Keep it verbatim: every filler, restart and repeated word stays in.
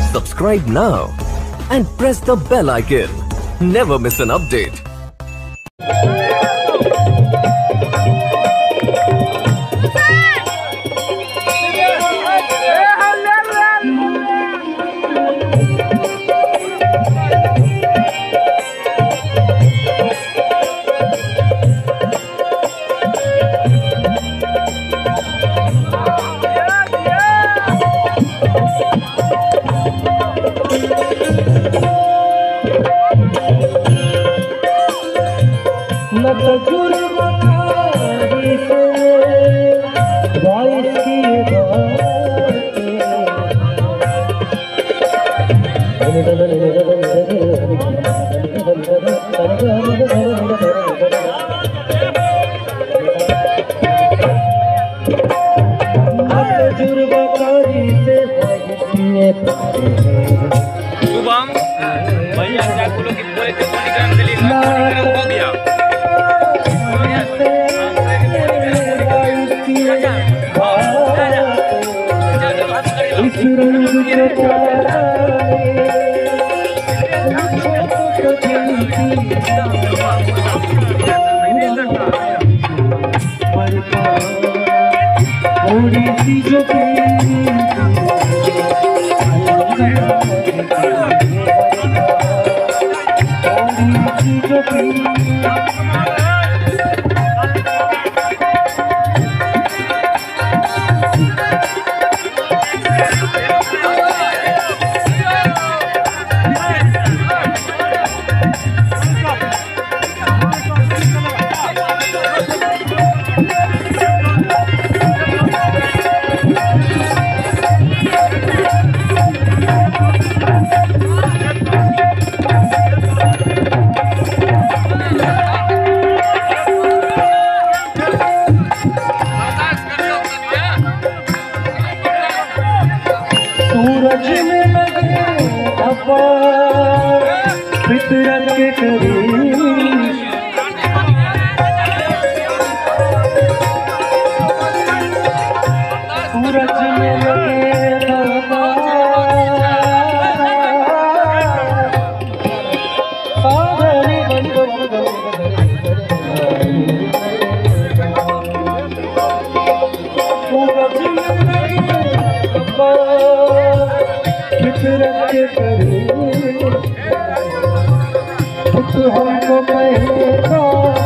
Subscribe now and press the bell icon. Never miss an update. Shubham भैया जाकुलो की पूरे के पॉलीग्राम के लिए पॉलीग्राम हो गया। सूरज में लगे फितरत के करीब सूरज में लगे फितरत के करीब हमको पहले